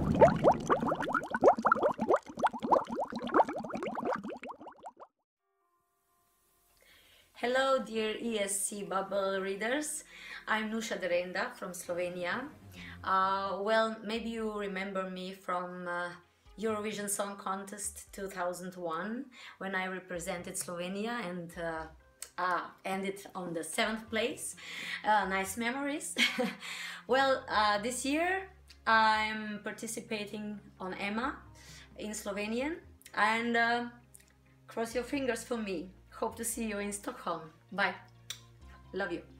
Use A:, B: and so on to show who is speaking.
A: Hello dear ESCBubble readers, I'm Nuša Derenda from Slovenia. Well, maybe you remember me from Eurovision Song Contest 2001 when I represented Slovenia and ended on the 7th place. Nice memories. Well, this year I'm participating on EMA in Slovenian, and cross your fingers for me. Hope to see you in Stockholm. Bye. Love you.